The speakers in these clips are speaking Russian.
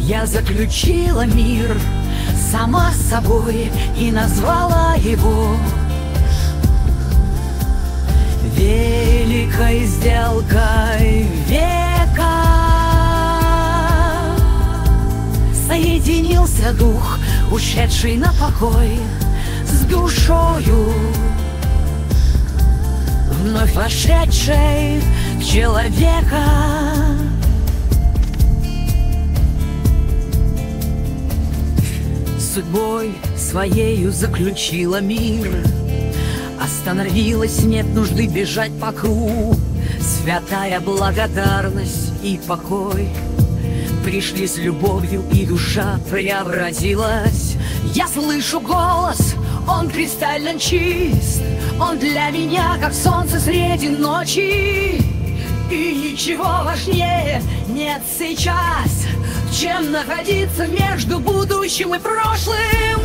Я заключила мир сама с собой и назвала его великой сделкой века. Соединился дух, ушедший на покой, с душою, вновь вошедшей в человека. Судьбой своею заключила мир, остановилась, нет нужды бежать по кругу. Святая благодарность и покой пришли с любовью, и душа преобразилась. Я слышу голос, он кристально чист, он для меня, как солнце среди ночи. И ничего важнее нет сейчас, чем находиться между будущим и прошлым.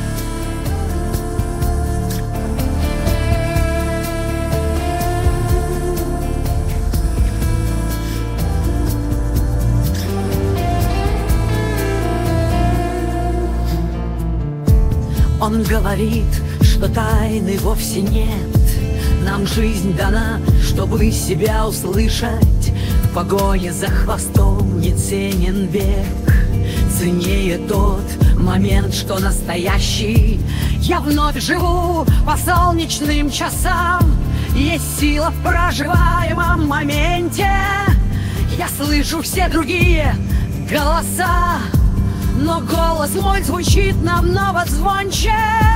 Он говорит, что тайны вовсе нет. Нам жизнь дана, чтобы себя услышать. В погоне за хвостом не ценен век, ценнее тот момент, что настоящий. Я вновь живу по солнечным часам, есть сила в проживаемом моменте. Я слышу все другие голоса, но голос мой звучит намного звонче.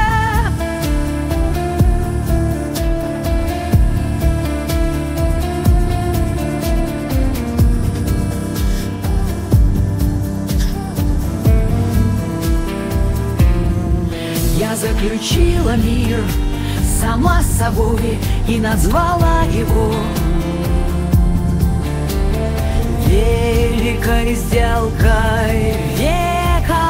Я заключила мир сама с собой и назвала его великой сделкой века.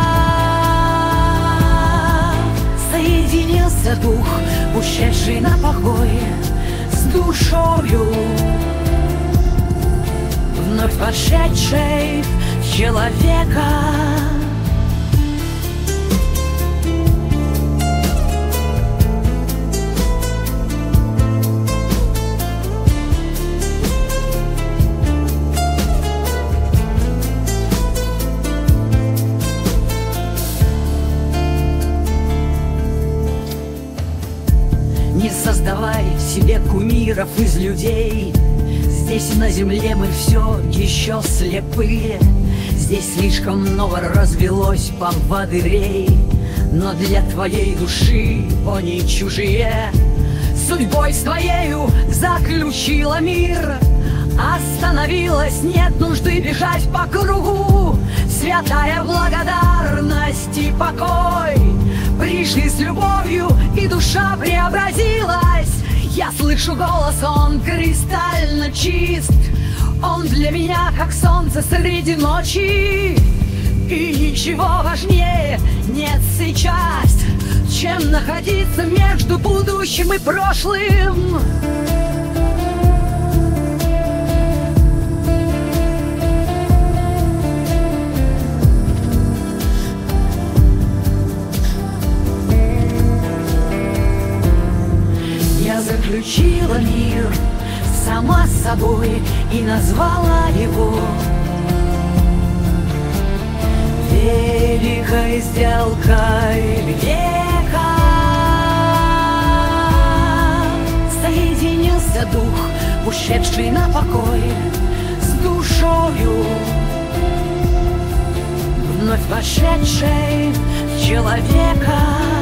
Соединился дух, ушедший на покой, с душою, вновь вошедшей в человека. Не создавай себе кумиров из людей. Здесь на земле мы все еще слепые. Здесь слишком много развелось поводырей, но для твоей души они чужие. Судьбой своею заключила мир, остановилась, нет нужды бежать по кругу. Святая благодарность и покой пришли с любовью, и душа преобразилась. Я слышу голос, он кристально чист, он для меня, как солнце среди ночи. И ничего важнее нет сейчас, чем находиться между будущим и прошлым. Я заключила мир сама с собой и назвала его великой сделкой века. Соединился дух, ушедший на покой, с душою, вновь вошедшей в человека.